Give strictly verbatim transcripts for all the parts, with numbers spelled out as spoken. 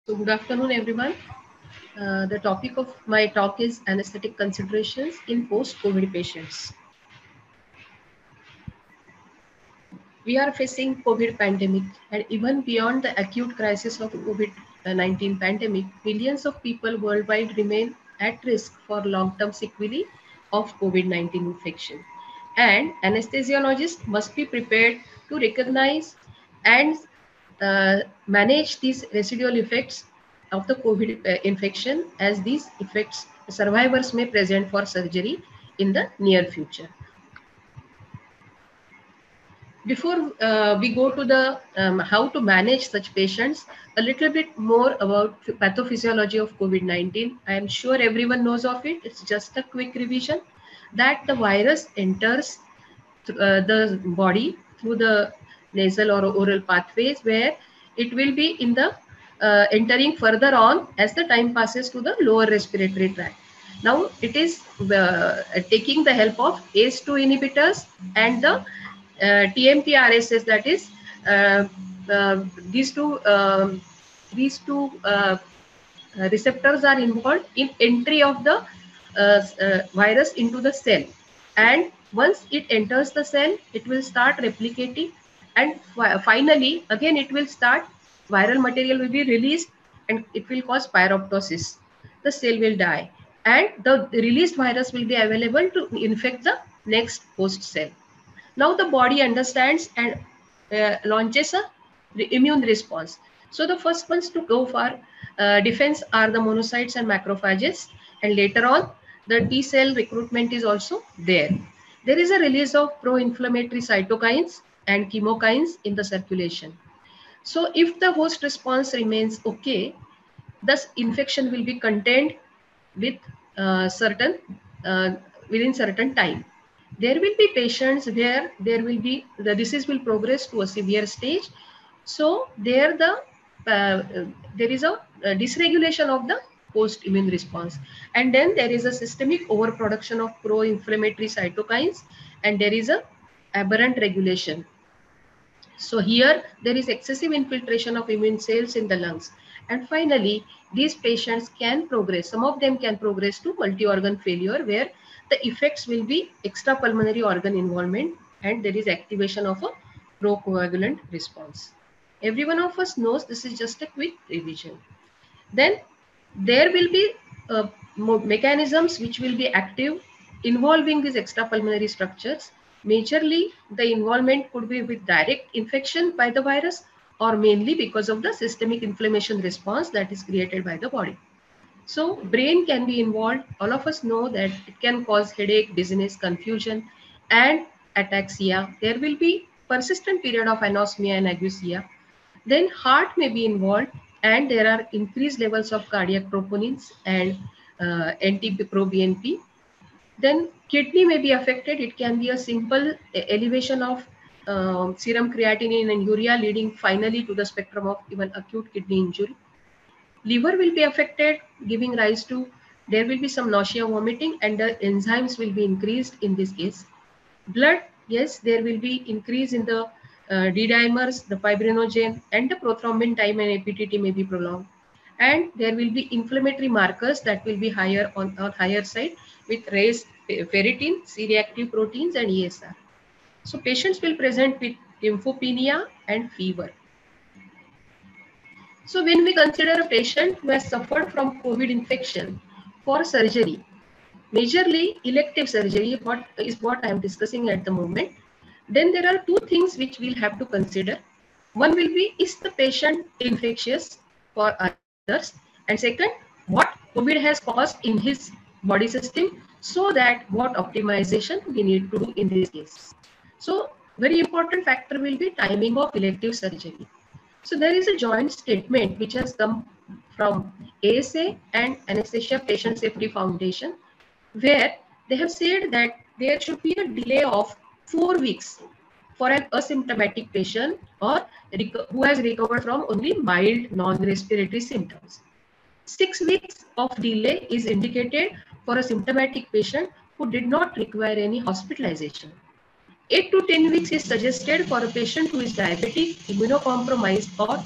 So good afternoon, everyone. Uh, the topic of my talk is anesthetic considerations in post-COVID patients. We are facing COVID pandemic, and even beyond the acute crisis of COVID nineteen pandemic, millions of people worldwide remain at risk for long-term sequelae of COVID nineteen infection. And anesthesiologists must be prepared to recognize and uh, manage these residual effects of the COVID uh, infection, as these effects survivors may present for surgery in the near future. Before uh, we go to the um, how to manage such patients, a little bit more about pathophysiology of COVID nineteen. I am sure everyone knows of it. It's just a quick revision that the virus enters uh, the body through the nasal or oral pathways, where it will be in the uh, entering further on as the time passes to the lower respiratory tract. Now it is uh, taking the help of A C E two inhibitors and the uh, T M P R S S, that is uh, uh, these two um, these two uh, receptors are involved in entry of the uh, uh, virus into the cell, and once it enters the cell it will start replicating, and fi finally again it will start, viral material will be released and it will cause pyroptosis. The cell will die and the released virus will be available to infect the next host cell. Now the body understands and uh, launches a immune response. So the first ones to go for uh, defense are the monocytes and macrophages, and later on the T cell recruitment is also there. There is a release of pro-inflammatory cytokines and chemokines in the circulation. So if the host response remains okay, thus infection will be contained with uh, certain uh, within certain time. There will be patients where there will be the disease will progress to a severe stage. So there the uh, there is a, a dysregulation of the post immune response, and then there is a systemic overproduction of pro-inflammatory cytokines, and there is a aberrant regulation. So here there is excessive infiltration of immune cells in the lungs. And finally, these patients can progress, some of them can progress to multi-organ failure, where the effects will be extrapulmonary organ involvement and there is activation of a procoagulant response. Every one of us knows this is just a quick revision. Then there will be uh, mechanisms which will be active involving these extrapulmonary structures. Majorly, the involvement could be with direct infection by the virus or mainly because of the systemic inflammation response that is created by the body. So brain can be involved. All of us know that it can cause headache, dizziness, confusion, and ataxia. There will be persistent period of anosmia and ageusia. Then heart may be involved, and there are increased levels of cardiac troponins and uh, anti-pro-B N P. Then kidney may be affected. It can be a simple elevation of um, serum creatinine and urea, leading finally to the spectrum of even acute kidney injury. Liver will be affected, giving rise to, there will be some nausea, vomiting, and the enzymes will be increased in this case. Blood, yes, there will be increase in the uh, D-dimers, the fibrinogen, and the prothrombin time and A P T T may be prolonged. And there will be inflammatory markers that will be higher on, on higher side with raised ferritin, C-reactive proteins, and E S R. So patients will present with lymphopenia and fever. So when we consider a patient who has suffered from COVID infection for surgery, majorly elective surgery, what is what I am discussing at the moment, then there are two things which we'll have to consider. One will be, is the patient infectious for others? And second, what COVID has caused in his body system, so that what optimization we need to do in this case. So very important factor will be timing of elective surgery. So there is a joint statement which has come from A S A and Anesthesia Patient Safety Foundation, where they have said that there should be a delay of four weeks for an asymptomatic patient or who has recovered from only mild non-respiratory symptoms. Six weeks of delay is indicated for a symptomatic patient who did not require any hospitalization. eight to ten weeks is suggested for a patient who is diabetic, immunocompromised, or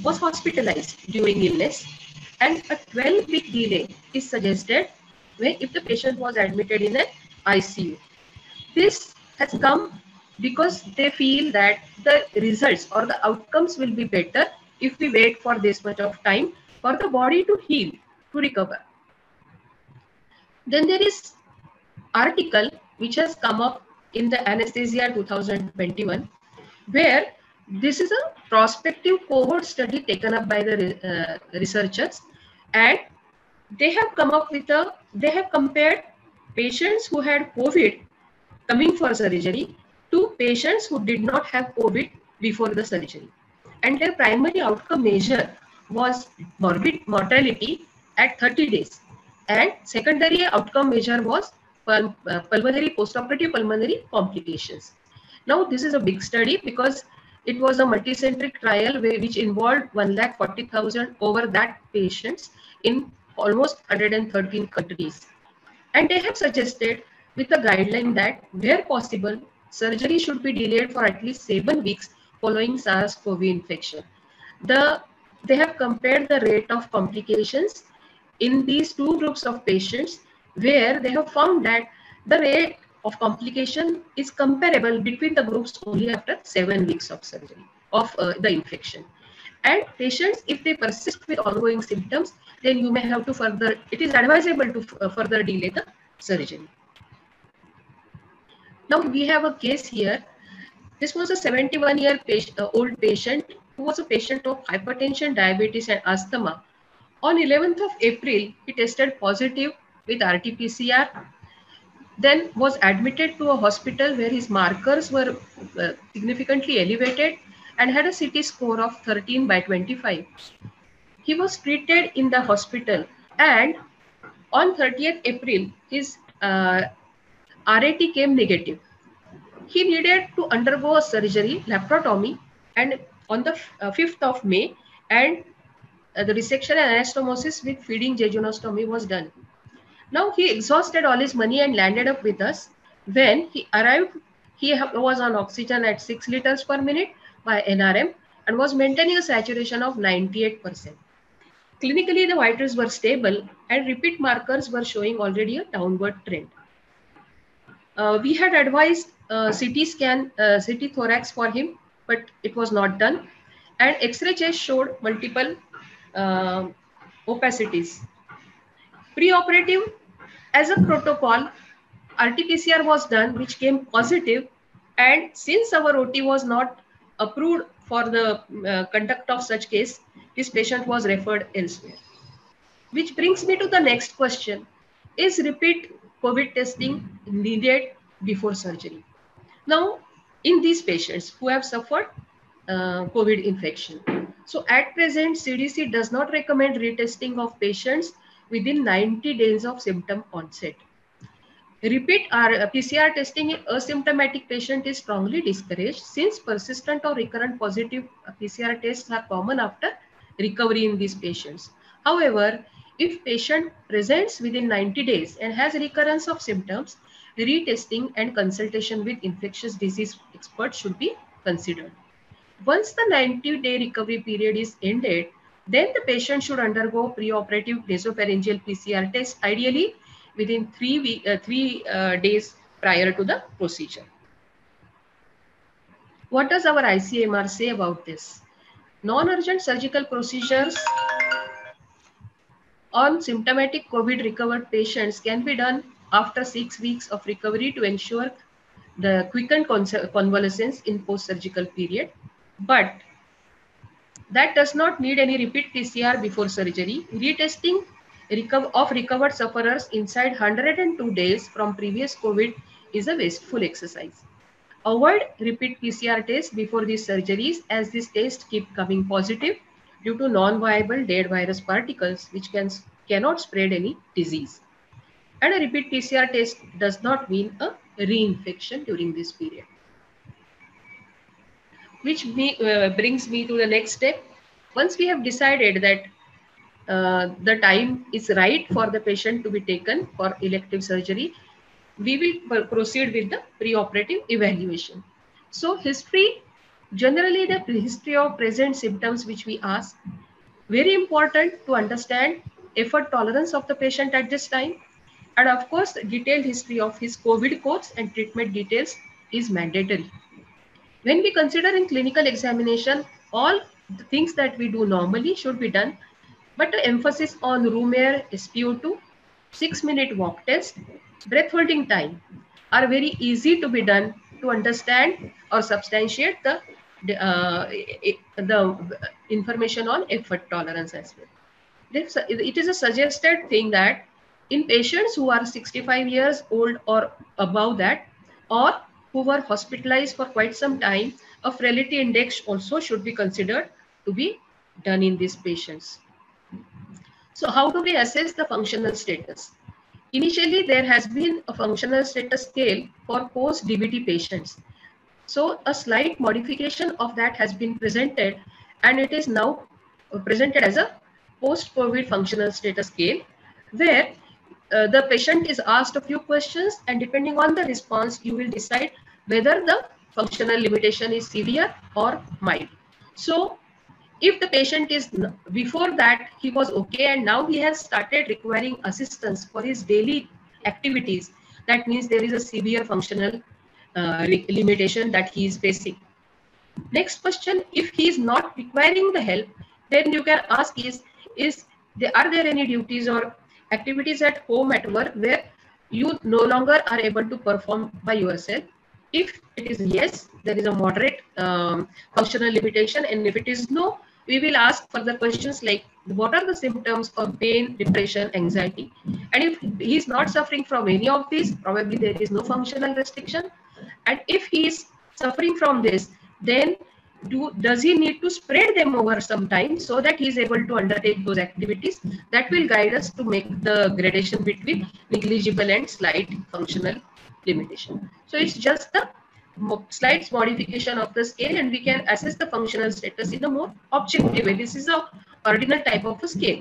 was hospitalized during illness, and a twelve week delay is suggested when if the patient was admitted in an I C U. This has come because they feel that the results or the outcomes will be better if we wait for this much of time for the body to heal, to recover. Then there is article which has come up in the Anesthesia two thousand twenty-one, where this is a prospective cohort study taken up by the uh, researchers, and they have come up with a, they have compared patients who had COVID coming for surgery to patients who did not have COVID before the surgery. And their primary outcome measure was morbid mortality at thirty days. And secondary outcome measure was pul uh, pulmonary postoperative pulmonary complications. Now, this is a big study because it was a multicentric trial which involved one lakh forty thousand over that patients in almost one hundred thirteen countries. And they have suggested with a guideline that where possible, surgery should be delayed for at least seven weeks following SARS CoV infection. The, they have compared the rate of complications in these two groups of patients, where they have found that the rate of complication is comparable between the groups only after seven weeks of surgery of uh, the infection. And patients, if they persist with ongoing symptoms, then you may have to further, it is advisable to uh, further delay the surgery. Now we have a case here. This was a seventy-one year patient, uh, old patient who was a patient of hypertension, diabetes and asthma. On eleventh of April, he tested positive with R T P C R, then was admitted to a hospital where his markers were uh, significantly elevated and had a C T score of thirteen by twenty-five. He was treated in the hospital, and on thirtieth April, his uh, R A T came negative. He needed to undergo a surgery, laparotomy, and on the uh, fifth of May, and uh, the resection and anastomosis with feeding jejunostomy was done. Now he exhausted all his money and landed up with us. When he arrived, he was on oxygen at six liters per minute by N R M and was maintaining a saturation of ninety-eight percent. Clinically, the vitals were stable and repeat markers were showing already a downward trend. Uh, we had advised uh, C T scan, uh, C T thorax for him, but it was not done. And X-ray chest showed multiple uh, opacities. Pre-operative, as a protocol, R T P C R was done, which came positive. And since our O T was not approved for the uh, conduct of such case, this patient was referred elsewhere. Which brings me to the next question. Is repeat COVID testing needed before surgery? Now, in these patients who have suffered uh, COVID infection, so at present, C D C does not recommend retesting of patients within ninety days of symptom onset. Repeat P C R testing in asymptomatic patient is strongly discouraged, since persistent or recurrent positive P C R tests are common after recovery in these patients. However, if patient presents within ninety days and has recurrence of symptoms, retesting and consultation with infectious disease experts should be considered. Once the ninety day recovery period is ended, then the patient should undergo preoperative nasopharyngeal P C R test, ideally within three, week, uh, three uh, days prior to the procedure. What does our I C M R say about this? Non-urgent surgical procedures on symptomatic COVID recovered patients can be done after six weeks of recovery to ensure the quickened convalescence in post-surgical period. But that does not need any repeat P C R before surgery. Retesting of recovered sufferers inside one hundred two days from previous COVID is a wasteful exercise. Avoid repeat P C R tests before these surgeries, as these tests keep coming positive due to non-viable dead virus particles which can, cannot spread any disease. And a repeat P C R test does not mean a reinfection during this period. Which me, uh, brings me to the next step. Once we have decided that uh, the time is right for the patient to be taken for elective surgery, we will proceed with the preoperative evaluation. So history Generally, the history of present symptoms which we ask, very important to understand effort tolerance of the patient at this time. And of course, detailed history of his COVID course and treatment details is mandatory. When we consider in clinical examination, all the things that we do normally should be done, but the emphasis on room air, S p O two, six minute walk test, breath holding time are very easy to be done to understand or substantiate the, uh, the information on effort tolerance as well. It is a suggested thing that in patients who are sixty-five years old or above that, or who were hospitalized for quite some time, a frailty index also should be considered to be done in these patients. So how do we assess the functional status? Initially, there has been a functional status scale for post-D V T patients. So a slight modification of that has been presented, and it is now presented as a post-COVID functional status scale, where uh, the patient is asked a few questions, and depending on the response, you will decide whether the functional limitation is severe or mild. So if the patient is, before that he was okay and now he has started requiring assistance for his daily activities, that means there is a severe functional uh, limitation that he is facing. Next question, if he is not requiring the help, then you can ask is, is there, are there any duties or activities at home, at work, where you no longer are able to perform by yourself? If it is yes, there is a moderate um, functional limitation, and if it is no, we will ask further questions like what are the symptoms of pain, depression, anxiety, and if he is not suffering from any of these, probably there is no functional restriction. And if he is suffering from this, then do does he need to spread them over some time so that he is able to undertake those activities? That will guide us to make the gradation between negligible and slight functional limitation. So it's just the slight modification of the scale, and we can assess the functional status in a more objective way. This is a ordinal type of a scale.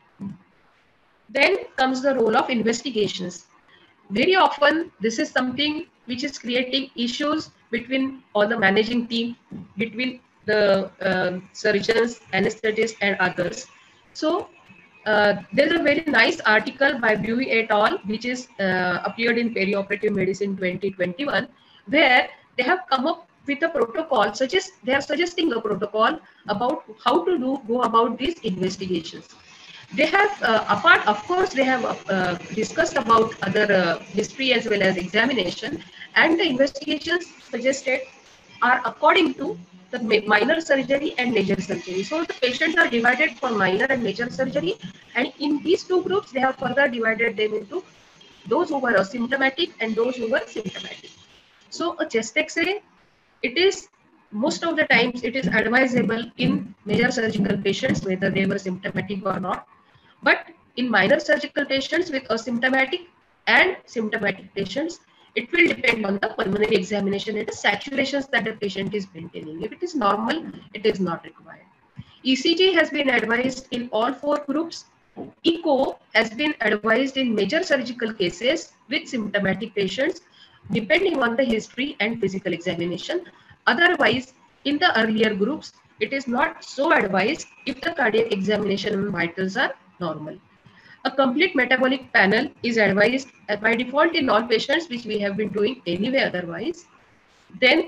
Then comes the role of investigations. Very often, this is something which is creating issues between all the managing team, between the uh, surgeons, anesthetists, and others. So uh, there's a very nice article by Buey et al., which is uh, appeared in Perioperative Medicine twenty twenty-one, where they have come up with a protocol, suggest they are suggesting a protocol about how to do go about these investigations. They have, uh, apart, of course, they have uh, discussed about other uh, history as well as examination, and the investigations suggested are according to the minor surgery and major surgery. So the patients are divided for minor and major surgery, and in these two groups, they have further divided them into those who were asymptomatic and those who were symptomatic. So a chest X-ray, it is most of the times it is advisable in major surgical patients, whether they were symptomatic or not. But in minor surgical patients with asymptomatic and symptomatic patients, it will depend on the pulmonary examination and the saturations that the patient is maintaining. If it is normal, it is not required. E C G has been advised in all four groups. Echo has been advised in major surgical cases with symptomatic patients, depending on the history and physical examination. Otherwise, in the earlier groups, it is not so advised if the cardiac examination and vitals are normal. A complete metabolic panel is advised by default in all patients, which we have been doing anyway otherwise. Then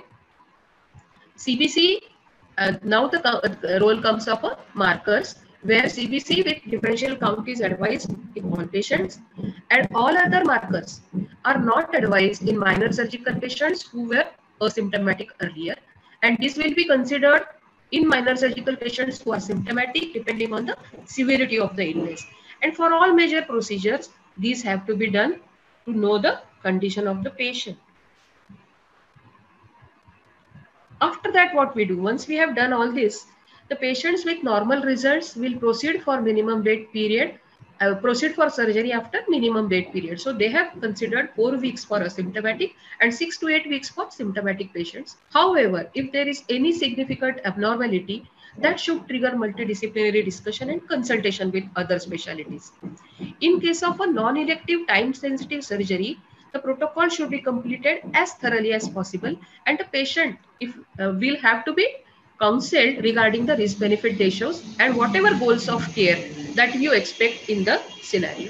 C B C, uh, now the uh, role comes of a markers, where C B C with differential count is advised in all patients, and all other markers are not advised in minor surgical patients who were asymptomatic earlier, and this will be considered in minor surgical patients who are symptomatic depending on the severity of the illness. And for all major procedures, these have to be done to know the condition of the patient. After that, what we do, once we have done all this, the patients with normal results will proceed for minimum wait period, uh, proceed for surgery after minimum wait period. So they have considered four weeks for asymptomatic and six to eight weeks for symptomatic patients. However, if there is any significant abnormality, that should trigger multidisciplinary discussion and consultation with other specialties. In case of a non-elective time-sensitive surgery, The protocol should be completed as thoroughly as possible, and the patient if uh, will have to be counseled regarding the risk benefit ratios and whatever goals of care that you expect in the scenario.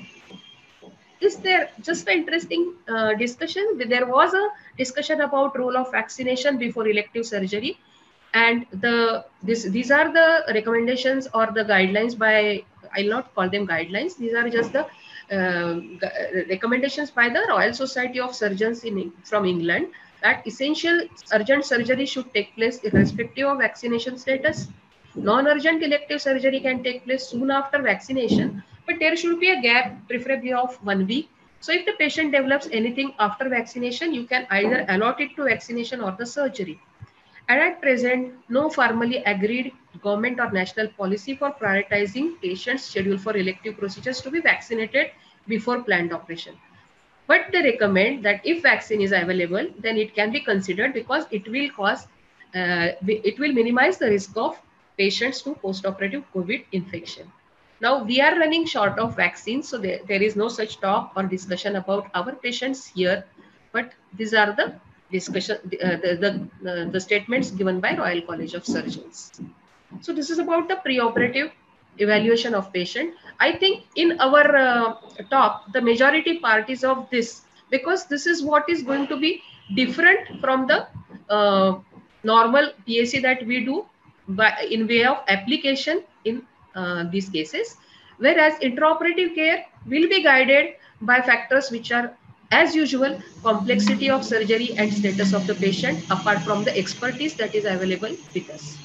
Is there just an interesting uh, discussion? There was a discussion about role of vaccination before elective surgery, and the this these are the recommendations or the guidelines by, I'll not call them guidelines, these are just the uh, recommendations by the Royal Society of Surgeons in from England, that essential urgent surgery should take place irrespective of vaccination status. Non-urgent elective surgery can take place soon after vaccination, but there should be a gap, preferably of one week. So if the patient develops anything after vaccination, you can either allot it to vaccination or the surgery. And at present, no formally agreed government or national policy for prioritizing patients scheduled for elective procedures to be vaccinated before planned operation. But they recommend that if vaccine is available, then it can be considered, because it will cause, uh, it will minimize the risk of patients to post-operative COVID infection. Now we are running short of vaccines, so there, there is no such talk or discussion about our patients here. But these are the discussion, uh, the, the, uh, the statements given by Royal College of Surgeons. So this is about the preoperative evaluation of patient. I think in our uh, talk, the majority part is of this, because this is what is going to be different from the uh, normal P A C that we do by in way of application in uh, these cases, whereas intraoperative care will be guided by factors which are, as usual, complexity of surgery and status of the patient, apart from the expertise that is available with us.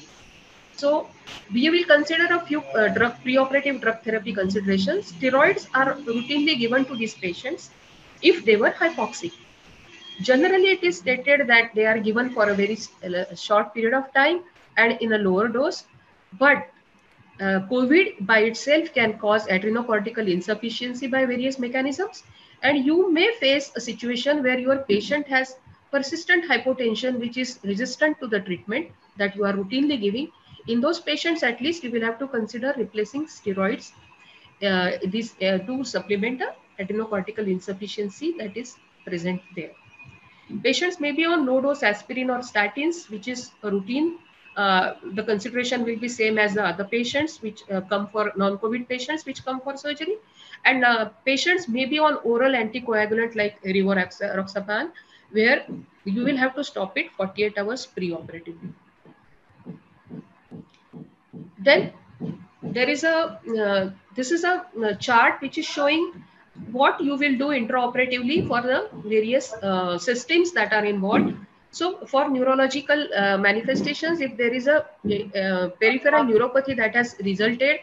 So we will consider a few uh, drug preoperative drug therapy considerations. Steroids are routinely given to these patients if they were hypoxic. Generally, it is stated that they are given for a very uh, short period of time and in a lower dose, but uh, COVID by itself can cause adrenocortical insufficiency by various mechanisms, and you may face a situation where your patient has persistent hypotension which is resistant to the treatment that you are routinely giving. In those patients, at least, you will have to consider replacing steroids uh, this, uh, to supplement the adrenocortical insufficiency that is present there. Patients may be on low-dose aspirin or statins, which is a routine. Uh, the consideration will be same as the other patients which uh, come for non-COVID patients which come for surgery. And uh, patients may be on oral anticoagulant like rivaroxaban, where you will have to stop it forty-eight hours pre-operatively. Then there is a, uh, this is a, a chart which is showing what you will do intraoperatively for the various uh, systems that are involved. So for neurological uh, manifestations, if there is a, a peripheral neuropathy that has resulted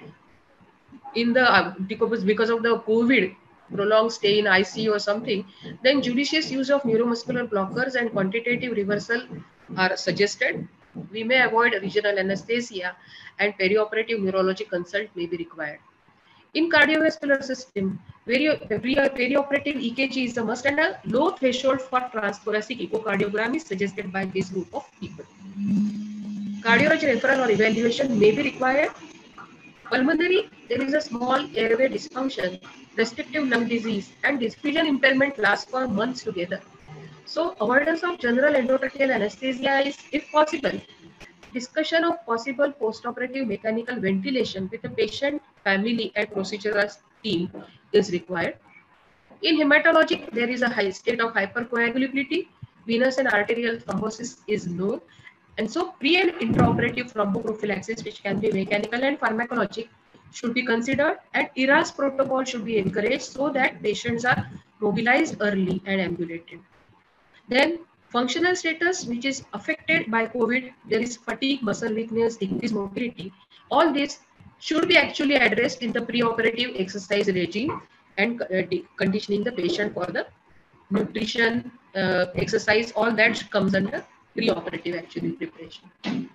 in the, uh, because, because of the COVID, prolonged stay in I C U or something, then judicious use of neuromuscular blockers and quantitative reversal are suggested. We may avoid regional anesthesia, and perioperative neurology consult may be required. In cardiovascular system, perioperative E K G is a must, and a low threshold for transthoracic echocardiogram is suggested by this group of people. Cardiology referral or evaluation may be required. Pulmonary, there is a small airway dysfunction, restrictive lung disease, and diffusion impairment lasts for months together. So avoidance of general endotracheal anesthesia is, if possible. Discussion of possible postoperative mechanical ventilation with the patient, family, and procedural team is required. In hematology, there is a high state of hypercoagulability. Venous and arterial thrombosis is known. And so pre and intraoperative thromboprophylaxis, which can be mechanical and pharmacologic, should be considered, and E R A S protocol should be encouraged so that patients are mobilized early and ambulated. Then functional status, which is affected by COVID, there is fatigue, muscle weakness, decreased mobility. All this should be actually addressed in the preoperative exercise regime and uh, conditioning the patient for the nutrition, uh, exercise, all that comes under preoperative actually preparation.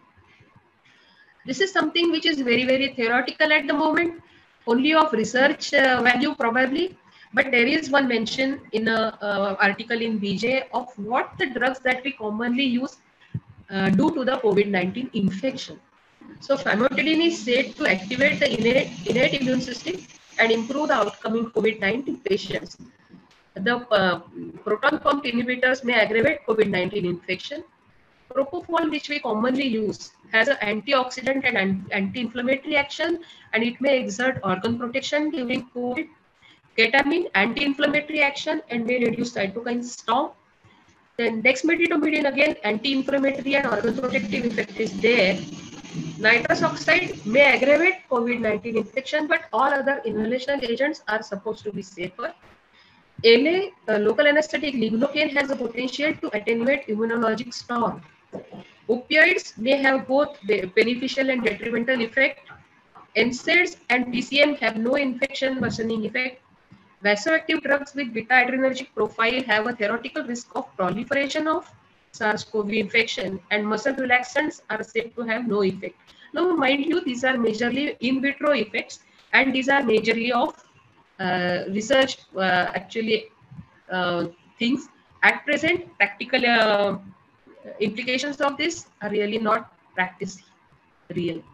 This is something which is very, very theoretical at the moment, only of research uh, value probably. But there is one mention in an uh, article in B J of what the drugs that we commonly use uh, do to the COVID nineteen infection. So famotidine is said to activate the innate, innate immune system and improve the outcome in COVID nineteen patients. The uh, proton pump inhibitors may aggravate COVID nineteen infection. Propofol, which we commonly use, has an antioxidant and anti-inflammatory action, and it may exert organ protection during COVID. Ketamine, anti-inflammatory action and may reduce cytokine storm. Then dexmedetomidine, again, anti-inflammatory and organ protective effect is there. Nitrous oxide may aggravate COVID nineteen infection, but all other inhalational agents are supposed to be safer. L A, uh, local anesthetic lignocaine, has a potential to attenuate immunologic storm. Opioids may have both beneficial and detrimental effect. N SAIDs and P C M have no infection worsening effect. Vasoactive drugs with beta-adrenergic profile have a theoretical risk of proliferation of SARS-CoV infection, and muscle relaxants are said to have no effect. Now, mind you, these are majorly in vitro effects, and these are majorly of uh, research uh, actually uh, things. At present, practical uh, implications of this are really not practice real.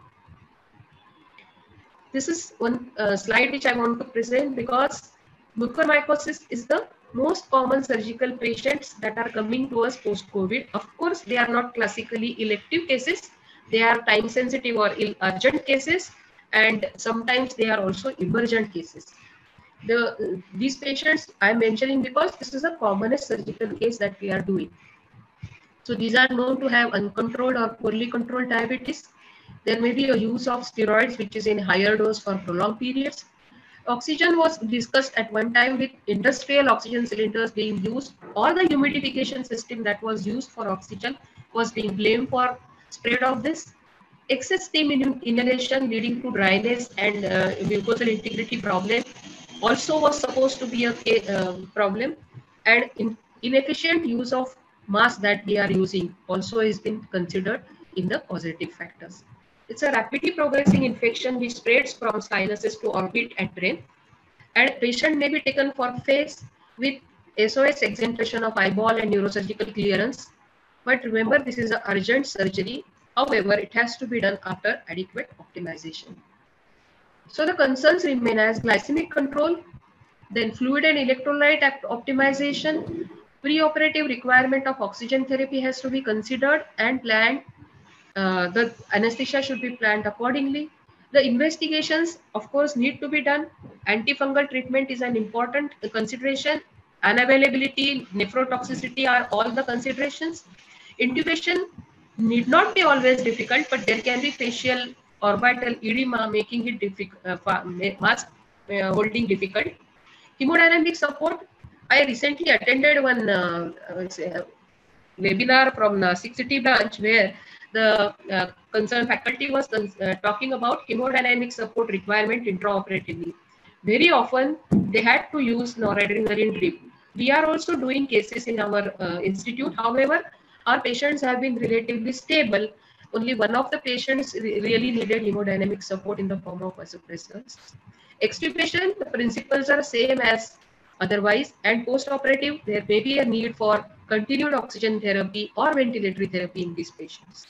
This is one uh, slide which I want to present because mucormycosis is the most common surgical patients that are coming to us post-COVID. Of course, they are not classically elective cases. They are time-sensitive or urgent cases, and sometimes they are also emergent cases. The, these patients I'm mentioning because this is the commonest surgical case that we are doing. So these are known to have uncontrolled or poorly controlled diabetes. There may be a use of steroids, which is in higher dose for prolonged periods. Oxygen was discussed at one time with industrial oxygen cylinders being used, or the humidification system that was used for oxygen was being blamed for spread of this. Excess steam inhalation leading to dryness and uh, mucosal integrity problem also was supposed to be a uh, problem, and in, inefficient use of mask that we are using also has been considered in the positive factors. It's a rapidly progressing infection which spreads from sinuses to orbit and brain, and patient may be taken for face with S O S exemption of eyeball and neurosurgical clearance. But remember, this is an urgent surgery. However, it has to be done after adequate optimization. So the concerns remain as glycemic control, then fluid and electrolyte optimization, preoperative requirement of oxygen therapy has to be considered and planned. Uh, the anesthesia should be planned accordingly. The investigations, of course, need to be done. Antifungal treatment is an important consideration. Unavailability, nephrotoxicity are all the considerations. Intubation need not be always difficult, but there can be facial orbital edema making it difficult, uh, mask uh, holding difficult. Hemodynamic support. I recently attended one uh, uh, webinar from Nasik City branch where the uh, concerned faculty was uh, talking about hemodynamic support requirement intraoperatively. Very often they had to use noradrenaline drip. We are also doing cases in our uh, institute. However, our patients have been relatively stable. Only one of the patients re really needed hemodynamic support in the form of vasopressors. Extubation, the principles are same as otherwise, and post-operative, there may be a need for continued oxygen therapy or ventilatory therapy in these patients.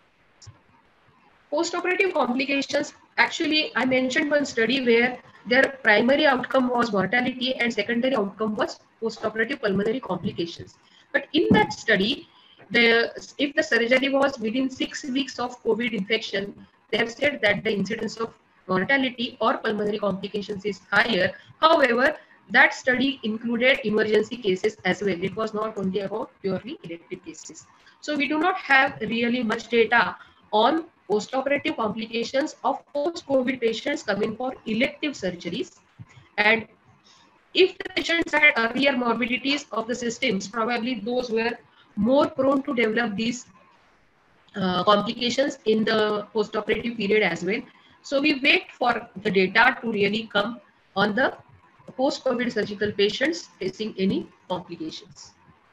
Post-operative complications, actually, I mentioned one study where their primary outcome was mortality and secondary outcome was post-operative pulmonary complications. But in that study, the, if the surgery was within six weeks of COVID infection, they have said that the incidence of mortality or pulmonary complications is higher. However, that study included emergency cases as well. It was not only about purely elective cases. So we do not have really much data on post-operative complications of post-COVID patients coming for elective surgeries. And if the patients had earlier morbidities of the systems, probably those were more prone to develop these uh, complications in the post-operative period as well. So we wait for the data to really come on the post-COVID surgical patients facing any complications.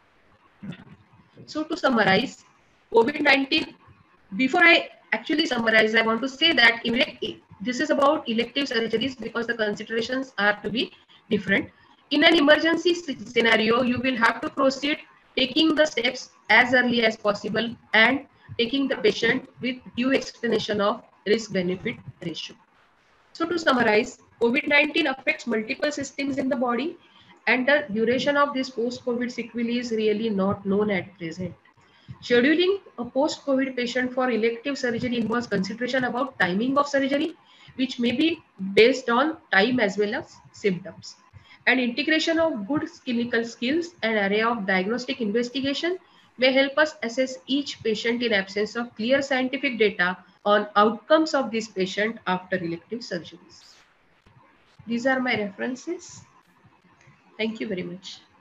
So to summarize, COVID nineteen, before I actually summarize, I want to say that this is about elective surgeries because the considerations are to be different. In an emergency scenario, you will have to proceed taking the steps as early as possible and taking the patient with due explanation of risk-benefit ratio. So to summarize, COVID nineteen affects multiple systems in the body and the duration of this post-COVID sequelae is really not known at present. Scheduling a post-COVID patient for elective surgery involves consideration about timing of surgery, which may be based on time as well as symptoms. And integration of good clinical skills and array of diagnostic investigation may help us assess each patient in absence of clear scientific data on outcomes of this patient after elective surgeries. These are my references. Thank you very much.